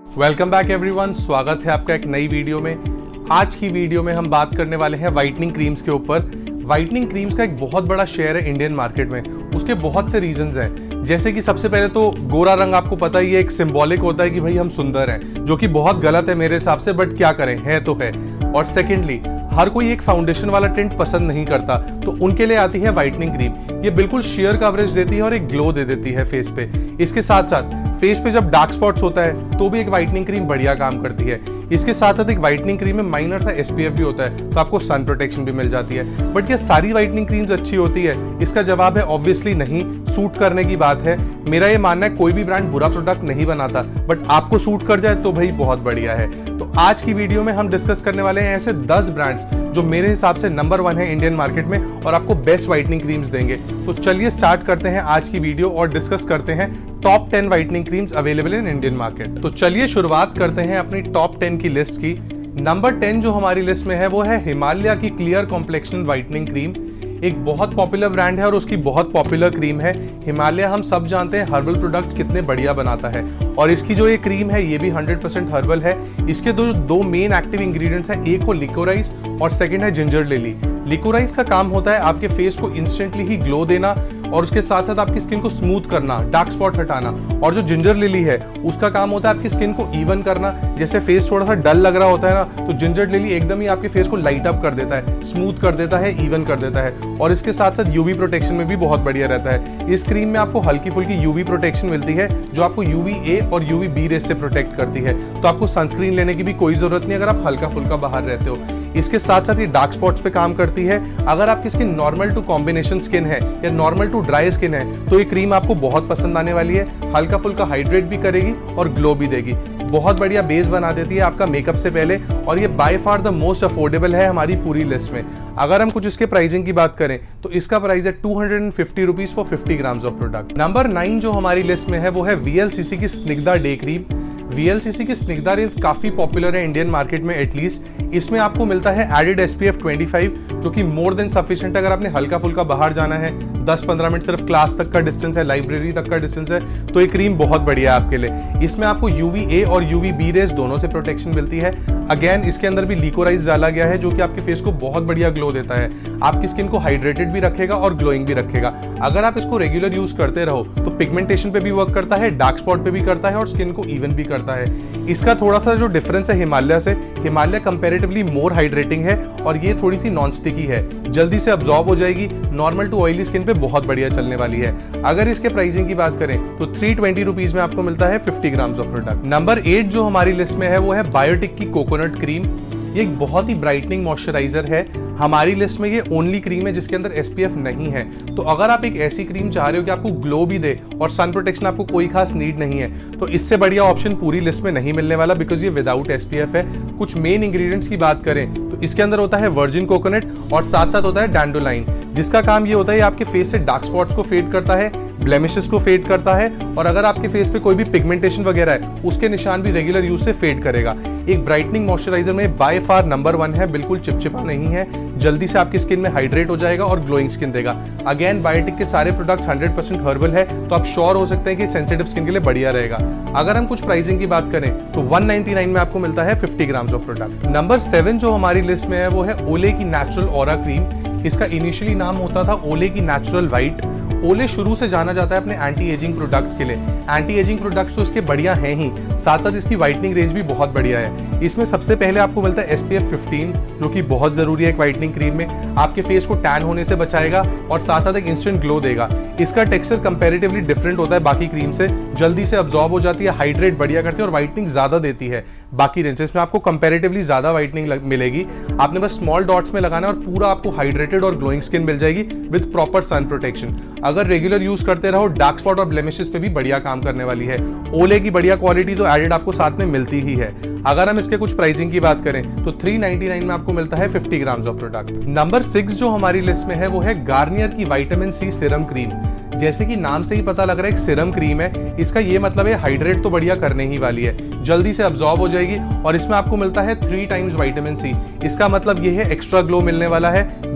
Welcome back everyone, स्वागत है आपका एक नई वीडियो में। आज की वीडियो में हम बात करने वाले हैं वाइटनिंग क्रीम्स के ऊपर। वाइटनिंग क्रीम्स का एक बहुत बड़ा शेयर है इंडियन मार्केट में। उसके बहुत से रीजंस हैं, जैसे कि सबसे पहले तो गोरा रंग आपको पता ही है, एक सिंबॉलिक होता है कि भाई हम सुंदर हैं, जो कि बहुत गलत है मेरे हिसाब से, बट क्या करें, है तो है। और सेकेंडली, हर कोई एक फाउंडेशन वाला टिंट पसंद नहीं करता, तो उनके लिए आती है वाइटनिंग क्रीम। ये बिल्कुल शेयर कवरेज देती है और एक ग्लो दे देती है फेस पे। इसके साथ साथ फेस पे जब डार्क स्पॉट्स होता है तो भी एक वाइटनिंग क्रीम बढ़िया काम करती है। इसके साथ साथ एक वाइटनिंग क्रीम में माइनर सा SPF भी होता है, तो आपको सन प्रोटेक्शन भी मिल जाती है। बट ये सारी वाइटनिंग क्रीम्स अच्छी होती है? इसका जवाब है ऑब्वियसली नहीं। सूट करने की बात है। मेरा ये मानना है कोई भी ब्रांड बुरा प्रोडक्ट नहीं बनाता, बट आपको सूट कर जाए तो भाई बहुत बढ़िया है। तो आज की वीडियो में हम डिस्कस करने वाले हैं ऐसे 10 ब्रांड्स जो मेरे हिसाब से नंबर 1 है इंडियन मार्केट में और आपको बेस्ट वाइटनिंग क्रीम्स देंगे। तो चलिए स्टार्ट करते हैं आज की वीडियो और डिस्कस करते हैं top 10 whitening creams available in Indian market. तो चलिए शुरुआत करते हैं अपनी टॉप 10 की लिस्ट की। नंबर 10 जो हमारी लिस्ट में है वो है हिमालय की क्लियर कॉम्प्लेक्शन वाइटनिंग क्रीम। एक बहुत पॉपुलर ब्रांड है और उसकी बहुत पॉपुलर क्रीम है। हिमालय हम सब जानते हैं हर्बल प्रोडक्ट कितने बढ़िया बनाता है, और इसकी जो ये क्रीम है ये भी 100% हर्बल है। इसके दो मेन एक्टिव इंग्रेडिएंट्स हैं, एक हो लिकोराइस और सेकंड है जिंजर लिली। लिकोराइस का काम होता है आपके फेस को इंस्टेंटली ही ग्लो देना और उसके साथ साथ आपकी स्किन को स्मूथ करना, डार्क स्पॉट हटाना। और जो जिंजर लिली है उसका काम होता है आपकी स्किन को इवन करना। जैसे फेस थोड़ा सा डल लग रहा होता है ना, तो जिंजर लिली एकदम ही आपके फेस को लाइट अप कर देता है, स्मूथ कर देता है, इवन कर देता है। और इसके साथ साथ यूवी प्रोटेक्शन में भी बहुत बढ़िया रहता है। इस क्रीम में आपको हल्की फुल्की यूवी प्रोटेक्शन मिलती है जो आपको UVA और UVB रेस से प्रोटेक्ट करती है, तो आपको सनस्क्रीन लेने की भी कोई जरूरत नहीं अगर आप हल्का फुल्का बाहर रहते हो। इसके साथ साथ ये डार्क स्पॉट्स पे काम करती है। अगर आपकी skin normal to combination skin है या नॉर्मल टू ड्राई स्किन है तो ये क्रीम आपको बहुत पसंद आने वाली है। हल्का फुल्का हाइड्रेट भी करेगी और ग्लो भी देगी। बहुत बढ़िया बेस बना देती है आपका मेकअप से पहले, और ये by far the most affordable है हमारी पूरी लिस्ट में। अगर हम कुछ इसके प्राइसिंग की बात करें तो इसका प्राइस है 250 rupees for 50 grams of product. Number 9 जो हमारी लिस्ट में है वो है VLCC की स्निग्धा डे क्रीम। VLCC की स्निग्धा रेंज काफी पॉपुलर है इंडियन मार्केट में एटलीस्ट। इसमें आपको मिलता है एडेड SPF 25 जो कि मोर देन सफिशिएंट। अगर आपने हल्का फुल्का बाहर जाना है, 10-15 मिनट सिर्फ क्लास तक का डिस्टेंस है, लाइब्रेरी तक का डिस्टेंस है, तो ये क्रीम बहुत बढ़िया है आपके लिए। इसमें आपको UVA और UVB रेज दोनों से प्रोटेक्शन मिलती है। अगेन इसके अंदर भी लिकोराइस डाला गया है जो कि आपके फेस को बहुत बढ़िया ग्लो देता है, आपकी स्किन को हाइड्रेटेड भी रखेगा और ग्लोइंग भी रखेगा। अगर आप इसको रेगुलर यूज करते रहो तो पिगमेंटेशन पे भी वर्क करता है, डार्क स्पॉट पे भी करता है और स्किन को इवन भी करता है। इसका थोड़ा सा जो डिफरेंस है हिमालय से, हिमालय कंपैरेटिवली मोर हाइड्रेटिंग है और ये थोड़ी सी नॉन स्टिकी है, जल्दी से अब्सॉर्ब हो जाएगी। नॉर्मल टू ऑयली स्किन पे बहुत बढ़िया चलने वाली है। अगर इसके प्राइसिंग की बात करें तो 320 रुपीज में आपको मिलता है 50 ग्राम्स ऑफ प्रोडक्ट। नंबर 8 जो हमारी लिस्ट में है वो है बायोटिक की कोकोनट क्रीम। ये एक बहुत ही ब्राइटनिंग मॉइस्चराइजर है। हमारी लिस्ट में ये ओनली क्रीम है जिसके अंदर SPF नहीं है। तो अगर आप एक ऐसी क्रीम चाह रहे हो कि आपको ग्लो भी दे और सन प्रोटेक्शन आपको कोई खास नीड नहीं है, तो इससे बढ़िया ऑप्शन पूरी लिस्ट में नहीं मिलने वाला, बिकॉज ये विदाउट SPF है। कुछ मेन इंग्रेडिएंट्स की बात करें तो इसके अंदर होता है वर्जिन कोकोनट और साथ साथ होता है डैंडोलाइन, जिसका काम ये होता है आपके फेस से डार्क स्पॉट्स को फेड करता है, ब्लेमिशेस को फेड करता है, और अगर आपके फेस पे कोई भी पिगमेंटेशन वगैरह है उसके निशान भी रेगुलर यूज से फेड करेगा। एक ब्राइटनिंग मॉइस्चराइजर में बाय फार नंबर 1 है, बिल्कुल चिपचिपा नहीं है, जल्दी से आपकी स्किन में हाइड्रेट हो जाएगा और ग्लोइंग स्किन देगा। अगेन बायोटिक के सारे प्रोडक्ट्स 100% हर्बल है, तो आप श्योर हो सकते हैं कि सेंसिटिव स्किन के लिए बढ़िया रहेगा। अगर हम कुछ प्राइसिंग की बात करें तो 199 में आपको मिलता है 50 ग्राम्स ऑफ प्रोडक्ट। नंबर 7 जो हमारी लिस्ट में है वो है ओले की नेचुरल ऑरा क्रीम। इसका इनिशियली नाम होता था ओले की नेचुरल व्हाइट। ओले शुरू से जाना जाता है अपने एंटी एजिंग प्रोडक्ट्स के लिए। एंटी एजिंग प्रोडक्ट्स तो इसके बढ़िया हैं ही, साथ साथ इसकी व्हाइटनिंग रेंज भी बहुत बढ़िया है। इसमें सबसे पहले आपको मिलता है SPF 15 जो कि बहुत जरूरी है एक व्हाइटनिंग क्रीम में, आपके फेस को टैन होने से बचाएगा और साथ साथ एक इंस्टेंट ग्लो देगा। इसका टेक्सचर कंपैरेटिवली डिफरेंट होता है बाकी क्रीम से, जल्दी से अब्सॉर्ब हो जाती है, हाइड्रेट बढ़िया करती है और व्हाइटनिंग ज्यादा देती है। बाकी रेंजेस में आपको कंपैरेटिवली ज्यादा व्हाइटनिंग मिलेगी। आपने बस स्मॉल डॉट्स में लगाना है और पूरा आपको हाइड्रेटेड और ग्लोइंग स्किन मिल जाएगी विद प्रॉपर सन प्रोटेक्शन। अगर रेगुलर यूज करते रहो डार्क स्पॉट और ब्लेमिशेस पे भी बढ़िया काम करने वाली है। ओले की बढ़िया क्वालिटी तो एडेड आपको साथ में मिलती ही है। अगर हम इसके कुछ प्राइसिंग की बात करें तो 399 में आपको मिलता है 50 ग्राम्स ऑफ प्रोडक्ट। नंबर 6 जो हमारी लिस्ट में है वो है गार्नियर की विटामिन C सीरम क्रीम। जैसे कि नाम से ही पता लग रहा है एक सीरम क्रीम है, इसका ये मतलब है हाइड्रेट तो बढ़िया करने ही वाली है, जल्दी से अब्सॉर्ब हो जाएगी और इसमें आपको मिलता है 3 टाइम्स विटामिन C। इसका मतलब ये है एक्स्ट्रा ग्लो मिलने वाला है,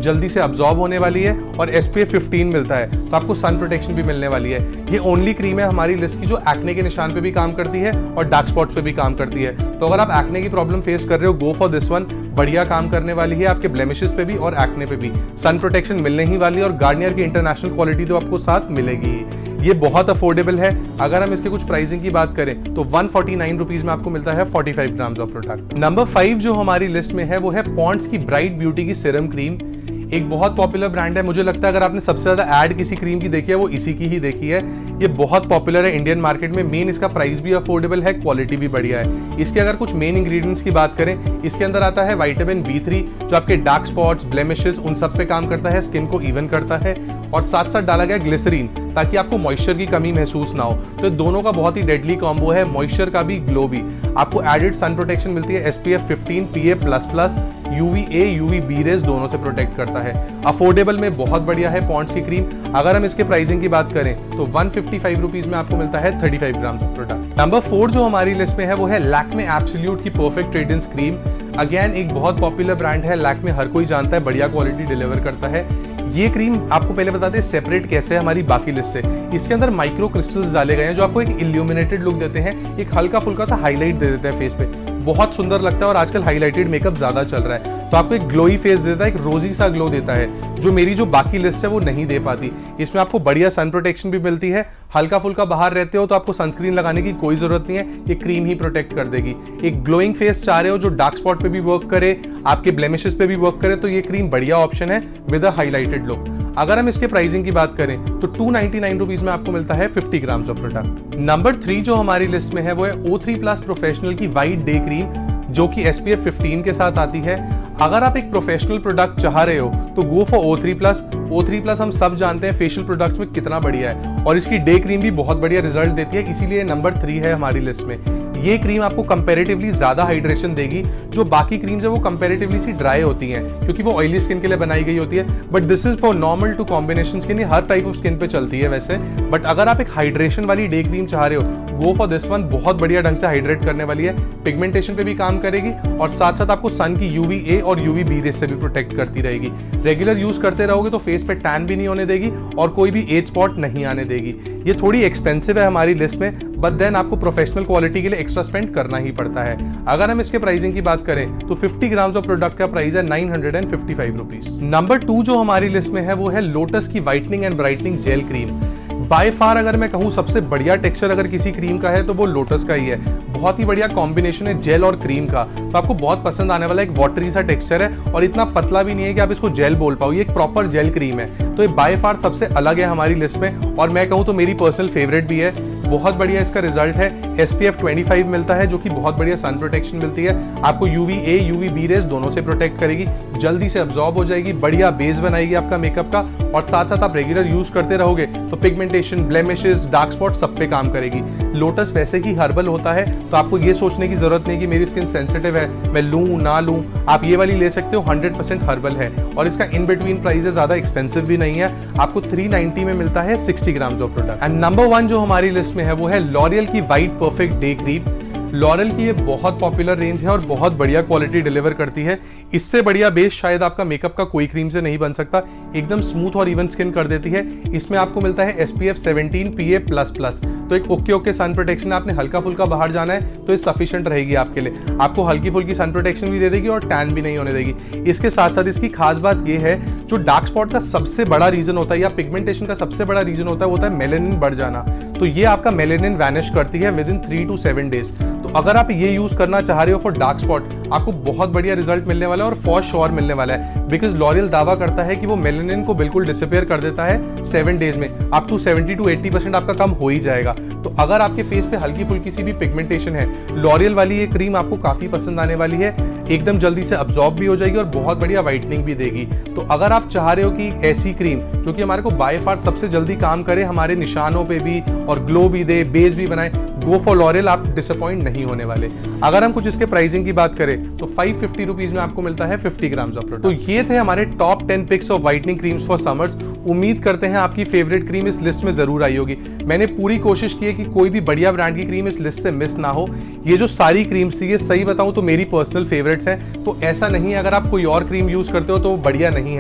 जल्दी से अब्जॉर्ब होने वाली है और SPF 15 मिलता है, तो आपको सन प्रोटेक्शन भी मिलने वाली है। ये ओनली क्रीम है हमारी लिस्ट की जो एक्ने के निशान पे भी काम करती है और डार्क स्पॉट्स पे भी काम करती है। तो अगर आप एक्ने की प्रॉब्लम फेस कर रहे हो, गो फॉर दिस वन। बढ़िया काम करने वाली है आपके ब्लेमिशेस पे भी और एक्ने पे भी। सन प्रोटेक्शन मिलने ही वाली है और गार्नियर की इंटरनेशनल क्वालिटी तो आपको साथ मिलेगी। ये बहुत अफोर्डेबल है। अगर हम इसके कुछ प्राइसिंग की बात करें तो 149 रुपीज में आपको मिलता है 45 ग्राम्स ऑफ प्रोडक्ट। नंबर 5 जो हमारी लिस्ट में है वो है पॉन्ड्स की ब्राइट ब्यूटी की सीरम क्रीम। एक बहुत पॉपुलर ब्रांड है। मुझे लगता है अगर आपने सबसे ज्यादा ऐड किसी क्रीम की देखी है वो इसी की ही देखी है। ये बहुत पॉपुलर है इंडियन मार्केट में। मेन इसका प्राइस भी अफोर्डेबल है, क्वालिटी भी बढ़िया है। इसके अगर कुछ मेन इंग्रेडिएंट्स की बात करें, इसके अंदर आता है विटामिन B3 जो आपके डार्क स्पॉट्स, ब्लेमिशेस उन सब पे काम करता है, स्किन को इवन करता है। और साथ साथ डाला गया ग्लिसरीन ताकि आपको मॉइस्चर की कमी महसूस ना हो। तो दोनों का बहुत ही डेडली कॉम्बो है, मॉइस्चर का भी, ग्लो भी। आपको एडेड सन प्रोटेक्शन मिलती है, SPF 15 PA++, UVA UVB rays दोनों से प्रोटेक्ट करता है। अफोर्डेबल में बहुत बढ़िया है पॉन्ड्स की क्रीम। अगर हम इसके प्राइसिंग की बात करें तो 155 रुपीज में आपको मिलता है 35 ग्राम्स ऑफ प्रोडक्ट। नंबर 4 जो हमारी लिस्ट में है वो है लैक्मे एब्सोल्यूट की परफेक्ट रेडियंस क्रीम। अगेन एक बहुत पॉपुलर ब्रांड है, लैक्मे हर कोई जानता है, बढ़िया क्वालिटी डिलीवर करता है। ये क्रीम आपको पहले बताते हैं सेपरेट कैसे है हमारी बाकी लिस्ट से। इसके अंदर माइक्रो क्रिस्टल्स डाले गए हैं जो आपको एक इल्यूमिनेटेड लुक देते हैं, एक हल्का फुल्का सा हाईलाइट दे देते हैं फेस पे। बहुत सुंदर लगता है और आजकल हाईलाइटेड मेकअप ज्यादा चल रहा है, तो आपको एक ग्लोई फेस देता है, एक रोजी सा ग्लो देता है जो मेरी जो बाकी लिस्ट है वो नहीं दे पाती। इसमें आपको बढ़िया सन प्रोटेक्शन भी मिलती है। हल्का फुल्का बाहर रहते हो तो आपको सनस्क्रीन लगाने की कोई जरूरत नहीं है, ये क्रीम ही प्रोटेक्ट कर देगी। एक ग्लोइंग फेस चाह रहे हो जो डार्क स्पॉट पे भी वर्क करे, आपके ब्लेमिशेस पे भी वर्क करे, तो ये क्रीम बढ़िया ऑप्शन है विद अ हाईलाइटेड लुक। अगर हम इसके प्राइसिंग की बात करें तो 299 रुपीज में आपको मिलता है 50 ग्राम्स ऑफ प्रोडक्ट। नंबर 3 जो हमारी लिस्ट में है वो है O3+ प्रोफेशनल की वाइट डे क्रीम जो कि SPF 15 के साथ आती है। अगर आप एक प्रोफेशनल प्रोडक्ट चाह रहे हो तो गो फॉर O3+। O3+ हम सब जानते हैं फेशियल प्रोडक्ट्स में कितना बढ़िया है और इसकी डे क्रीम भी बहुत बढ़िया रिजल्ट देती है, इसीलिए नंबर 3 है हमारी लिस्ट में। ये क्रीम आपको कंपैरेटिवली ज्यादा हाइड्रेशन देगी। जो बाकी क्रीम्स है वो कंपैरेटिवली सी ड्राई होती हैं क्योंकि वो ऑयली स्किन के लिए बनाई गई होती है, but this is for normal to combination skin. ये हर टाइप ऑफ स्किन पे चलती है वैसे, बट अगर आप एक हाइड्रेशन वाली डे क्रीम चाह रहे हो गो फॉर दिस वन। बहुत बढ़िया ढंग से हाइड्रेट करने वाली है, पिगमेंटेशन पे भी काम करेगी और साथ साथ आपको सन की UVA और UVB रेज से भी प्रोटेक्ट करती रहेगी। रेगुलर यूज करते रहोगे तो फेस पे टैन भी नहीं होने देगी और कोई भी एज स्पॉट नहीं आने देगी। ये थोड़ी एक्सपेंसिव है हमारी लिस्ट में, बट देन आपको प्रोफेशनल क्वालिटी के लिए एक्स्ट्रा स्पेंड करना ही पड़ता है। अगर हम इसके प्राइसिंग की बात करें तो 50 ग्राम्स ऑफ प्रोडक्ट का प्राइस है 955 रुपीज। नंबर 2 जो हमारी लिस्ट में है वो है लोटस की whitening and brightening gel cream. By far अगर मैं कहूँ सबसे बढ़िया टेक्सचर अगर किसी क्रीम का है तो वो लोटस का ही है। बहुत ही बढ़िया कॉम्बिनेशन है जेल और क्रीम का, तो आपको बहुत पसंद आने वाला एक वाटरी सा टेक्सचर है और इतना पतला भी नहीं है कि आप इसको जेल बोल पाओ। ये एक प्रॉपर जेल क्रीम है, तो ये बाय फार सबसे अलग है हमारी लिस्ट में और मैं कहूँ तो मेरी पर्सनल फेवरेट भी है। बहुत बढ़िया इसका रिजल्ट है। SPF 25 मिलता है जो कि बहुत बढ़िया सन प्रोटेक्शन मिलती है। आपको UVA UVB रेज दोनों से प्रोटेक्ट करेगी, जल्दी से अब्जॉर्ब हो जाएगी, बढ़िया बेस बनाएगी आपका मेकअप का और साथ साथ आप रेगुलर यूज करते रहोगे तो पिगमेंटेशन, ब्लेमिशेस, डार्क स्पॉट सब पे काम करेगी। लोटस वैसे ही हर्बल होता है तो आपको ये सोचने की जरूरत नहीं कि मेरी स्किन सेंसिटिव है मैं लूं ना लूं, आप ये वाली ले सकते हो। 100% हर्बल है और इसका इन बिटवीन प्राइस है, ज्यादा एक्सपेंसिव भी नहीं है। आपको 390 में मिलता है 60 grams of product. And number 1 जो हमारी लिस्ट में है वो है लॉरियल की white perfect day cream. L'Oreal की ये बहुत पॉपुलर रेंज है और बहुत बढ़िया क्वालिटी डिलीवर करती है। इससे बढ़िया बेस शायद आपका मेकअप का कोई क्रीम से नहीं बन सकता। एकदम स्मूथ और इवन स्किन कर देती है। इसमें आपको मिलता है SPF 17 PA++, तो एक ओके सन प्रोटेक्शन। आपने हल्का फुल्का बाहर जाना है तो ये सफिशिएंट रहेगी आपके लिए। आपको हल्की फुल्की सन प्रोटेक्शन भी दे देगी और टैन भी नहीं होने देगी। इसके साथ साथ इसकी खास बात ये है, जो डार्क स्पॉट का सबसे बड़ा रीजन होता है या पिगमेंटेशन का सबसे बड़ा रीजन होता है वो होता है मेलेनिन बढ़ जाना, तो ये आपका मेलेनिन वैनिश करती है विद इन 3 to 7 डेज। तो अगर आप ये यूज करना चाह रहे हो फॉर डार्क स्पॉट, आपको बहुत बढ़िया रिजल्ट मिलने वाला है और फॉर श्योर मिलने वाला है, बिकॉज लॉरियल दावा करता है कि वो मेलेनिन को बिल्कुल डिसअपीयर कर देता है 7 डेज में। अप टू 70 to 80% आपका कम हो ही जाएगा। तो अगर आपके फेस पे हल्की फुल्की सी भी पिगमेंटेशन है, लॉरियल वाली ये क्रीम आपको काफी पसंद आने वाली है। एकदम जल्दी से अब्जॉर्ब भी हो जाएगी और बहुत बढ़िया व्हाइटनिंग भी देगी। तो अगर आप चाह रहे हो कि ऐसी क्रीम जो कि हमारे को बाय फार सबसे जल्दी काम करे, हमारे निशानों पे भी और ग्लो भी दे, बेस भी बनाए, गो फॉर लॉरियल। आप डिसअपॉइंट नहीं होने वाले। अगर हम कुछ इसके प्राइसिंग की बात करें तो 550 रुपीज में आपको मिलता है 50 ग्राम्स ऑफ प्रोडक्ट। तो ये थे हमारे top 10 picks of whitening creams for summers. उम्मीद करते हैं आपकी फेवरेट क्रीम इस लिस्ट में जरूर आई होगी। मैंने पूरी कोशिश की है कि कोई भी बढ़िया ब्रांड की क्रीम इस लिस्ट से मिस ना हो। ये जो सारी क्रीम्स थी, ये सही बताऊं तो मेरी पर्सनल फेवरेट्स हैं। तो ऐसा नहीं है अगर आप कोई और क्रीम यूज करते हो तो वो बढ़िया नहीं है,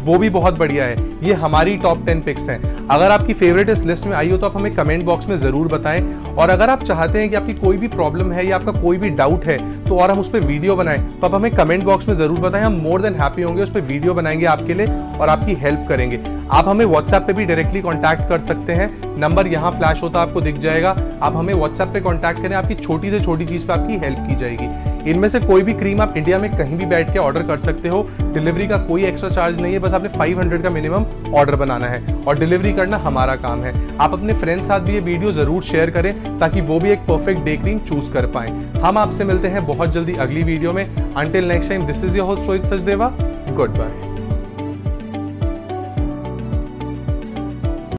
वो भी बहुत बढ़िया है। ये हमारी टॉप 10 पिक्स हैं। अगर आपकी फेवरेट इस लिस्ट में आई हो तो आप हमें कमेंट बॉक्स में जरूर बताएं। और अगर आप चाहते हैं कि आपकी कोई भी प्रॉब्लम है या आपका कोई भी डाउट है तो और हम उस पर वीडियो बनाएं तो आप हमें कमेंट बॉक्स में जरूर बताएं। हम मोर देन हैप्पी होंगे, उस पर वीडियो बनाएंगे आपके लिए और आपकी हेल्प करेंगे। आप हमें व्हाट्सएप पे भी डायरेक्टली कांटेक्ट कर सकते हैं, नंबर यहाँ फ्लैश होता आपको दिख जाएगा। आप हमें व्हाट्सएप पे कांटेक्ट करें, आपकी छोटी से छोटी चीज पे आपकी हेल्प की जाएगी। इनमें से कोई भी क्रीम आप इंडिया में कहीं भी बैठ के ऑर्डर कर सकते हो। डिलीवरी का कोई एक्स्ट्रा चार्ज नहीं है, बस आपने 500 का मिनिमम ऑर्डर बनाना है और डिलीवरी करना हमारा काम है। आप अपने फ्रेंड्स साथ भी ये वीडियो जरूर शेयर करें ताकि वो भी एक परफेक्ट डे क्रीम चूज कर पाए। हम आपसे मिलते हैं बहुत जल्दी अगली वीडियो में। Until next time, this is your host Rohit Sachdeva. Good bye.